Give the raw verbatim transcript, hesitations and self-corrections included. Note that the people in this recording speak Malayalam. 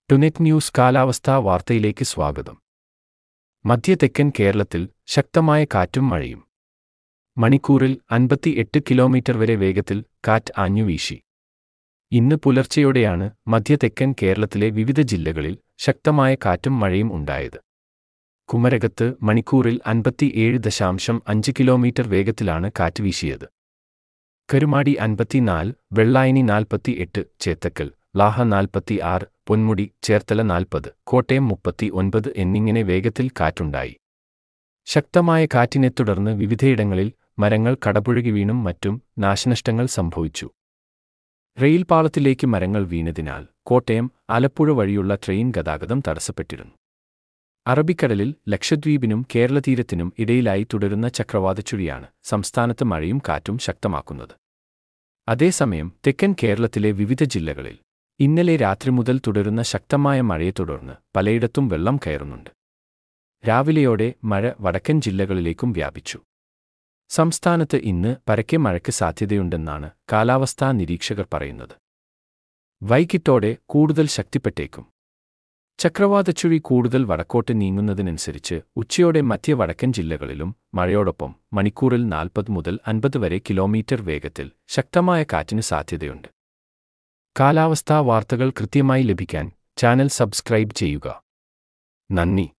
ടുനെറ്റ് ന്യൂസ് കാലാവസ്ഥാ വാർത്തയിലേക്ക് സ്വാഗതം. മധ്യ തെക്കൻ കേരളത്തിൽ ശക്തമായ കാറ്റും മഴയും. മണിക്കൂറിൽ അൻപത്തിയെട്ട് കിലോമീറ്റർ വരെ വേഗത്തിൽ കാറ്റ് ആഞ്ഞുവീശി. ഇന്ന് പുലർച്ചെയോടെയാണ് മധ്യ തെക്കൻ കേരളത്തിലെ വിവിധ ജില്ലകളിൽ ശക്തമായ കാറ്റും മഴയും ഉണ്ടായത്. കുമരകത്ത് മണിക്കൂറിൽ അൻപത്തിയേഴ് ദശാംശം അഞ്ച് കിലോമീറ്റർ വേഗത്തിലാണ് കാറ്റ് വീശിയത്. കരുമാടി അൻപത്തിനാല്, വെള്ളായണി നാൽപ്പത്തിയെട്ട്, ചേത്തക്കൽ, ലാഹ നാൽപ്പത്തിയാറ്, പൊന്മുടി, ചേർത്തല നാൽപ്പത്, കോട്ടയം മുപ്പത്തിയൊൻപത് എന്നിങ്ങനെ വേഗത്തിൽ കാറ്റുണ്ടായി. ശക്തമായ കാറ്റിനെ തുടർന്ന് വിവിധയിടങ്ങളിൽ മരങ്ങൾ കടപുഴകി വീണും മറ്റും നാശനഷ്ടങ്ങൾ സംഭവിച്ചു. റെയിൽ പാളത്തിലേക്ക് മരങ്ങൾ വീണതിനാൽ കോട്ടയം, ആലപ്പുഴ വഴിയുള്ള ട്രെയിൻ ഗതാഗതം തടസ്സപ്പെട്ടിരുന്നു. അറബിക്കടലിൽ ലക്ഷദ്വീപിനും കേരളതീരത്തിനും ഇടയിലായി തുടരുന്ന ചക്രവാതച്ചുഴിയാണ് സംസ്ഥാനത്ത് മഴയും കാറ്റും ശക്തമാക്കുന്നത്. അതേസമയം തെക്കൻ കേരളത്തിലെ വിവിധ ജില്ലകളിൽ ഇന്നലെ രാത്രി മുതൽ തുടരുന്ന ശക്തമായ മഴയെ തുടർന്ന് പലയിടത്തും വെള്ളം കയറുന്നുണ്ട്. രാവിലെയോടെ മഴ വടക്കൻ ജില്ലകളിലേക്കും വ്യാപിച്ചു. സംസ്ഥാനത്ത് ഇന്ന് പരക്കെ മഴയ്ക്ക് സാധ്യതയുണ്ടെന്നാണ് കാലാവസ്ഥാ നിരീക്ഷകർ പറയുന്നത്. വൈകിട്ടോടെ കൂടുതൽ ശക്തിപ്പെട്ടേക്കും. ചക്രവാതച്ചുഴി കൂടുതൽ വടക്കോട്ട് നീങ്ങുന്നതിനനുസരിച്ച് ഉച്ചയോടെ മധ്യ വടക്കൻ ജില്ലകളിലും മഴയോടൊപ്പം മണിക്കൂറിൽ നാൽപ്പത് മുതൽ അൻപത് വരെ കിലോമീറ്റർ വേഗത്തിൽ ശക്തമായ കാറ്റിന് സാധ്യതയുണ്ട്. കാലാവസ്ഥാ വാർത്തകൾ കൃത്യമായി ലഭിക്കാൻ ചാനൽ സബ്സ്ക്രൈബ് ചെയ്യുക. നന്ദി.